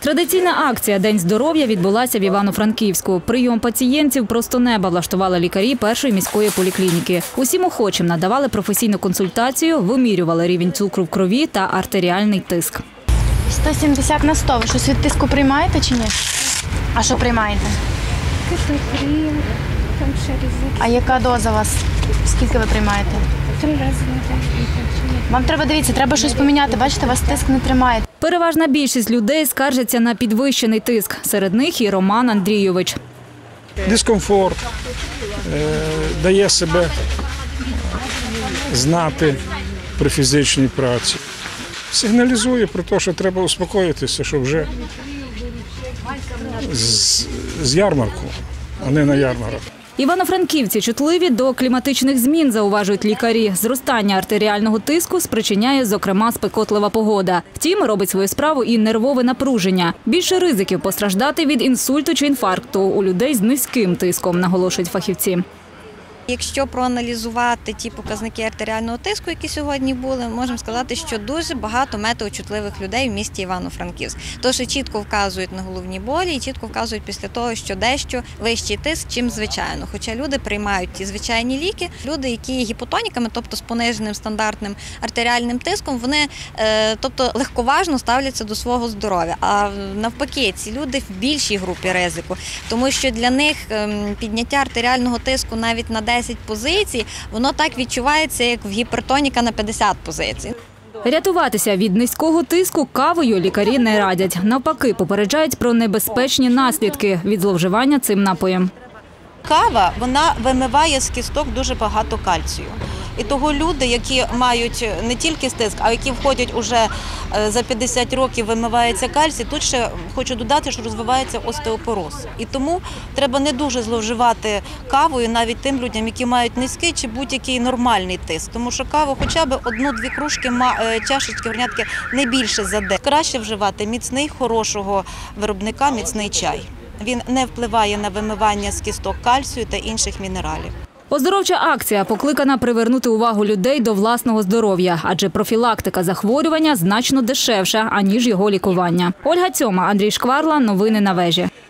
Традиційна акція «День здоров'я» відбулася в Івано-Франківську. Прийом пацієнтів просто неба влаштували лікарі першої міської поліклініки. Усім охочим надавали професійну консультацію, вимірювали рівень цукру в крові та артеріальний тиск. 170 на 100. Ви щось від тиску приймаєте чи ні? А що приймаєте? Кетофрін, там ще різні. А яка доза у вас? Скільки ви приймаєте? 3 рази на день. Вам треба, дивіться, треба щось поміняти. Бачите, вас тиск не тримає. Переважна більшість людей скаржаться на підвищений тиск. Серед них і Роман Андрійович. Дискомфорт, дає себе знати при фізичній праці. Сигналізує про те, що треба успокоїтися, що вже з ярмарку, а не на ярмарок. Івано-франківці чутливі до кліматичних змін, зауважують лікарі. Зростання артеріального тиску спричиняє, зокрема, спекотлива погода. Втім, робить свою справу і нервове напруження. Більше ризиків постраждати від інсульту чи інфаркту у людей з низьким тиском, наголошують фахівці. Якщо проаналізувати ті показники артеріального тиску, які сьогодні були, можемо сказати, що дуже багато метеочутливих людей в місті Івано-Франківськ. Тож і чітко вказують на головні болі, і чітко вказують після того, що дещо вищий тиск, чим звичайно. Хоча люди приймають ті звичайні ліки, люди, які є гіпотоніками, тобто з пониженим стандартним артеріальним тиском, вони легковажно ставляться до свого здоров'я. А навпаки, ці люди в більшій групі ризику, тому що для них підняття артеріального тиску навіть на 10 позицій, воно так відчувається, як в гіпертоніка на 50 позицій. Рятуватися від низького тиску кавою лікарі не радять. Навпаки, попереджають про небезпечні наслідки від зловживання цим напоєм. Кава, вона вимиває з кісток дуже багато кальцію. І того люди, які мають не тільки тиск, а які входять уже за 50 років, вимивається кальцій, тут ще хочу додати, що розвивається остеопороз. І тому треба не дуже зловживати кавою навіть тим людям, які мають низький чи будь-який нормальний тиск. Тому що каву хоча б 1-2 кружки, чашечки, горнятки не більше за день. Краще вживати міцний, хорошого виробника, міцний чай. Він не впливає на вимивання з кісток кальцію та інших мінералів. Оздоровча акція покликана привернути увагу людей до власного здоров'я, адже профілактика захворювання значно дешевша, аніж його лікування. Ольга Цьома, Андрій Шкварла. Новини на вежі.